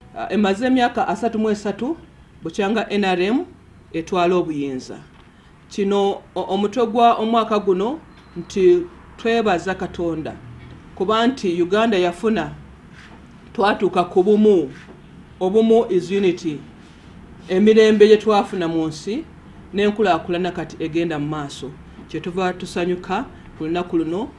emaze emyaka 33 bukyanga NRM etwala obuyinza. Kino omutwe gwa omwaka guno nti twebaza Katonda kuba nti Uganda yafuna twatuuka ku bumu. Obumu is unity. Emirembe gye twafuna mu nsi n'enkulaakulana kati egenda mu maaso. Kyetuva tusanyuka ku lunaku luno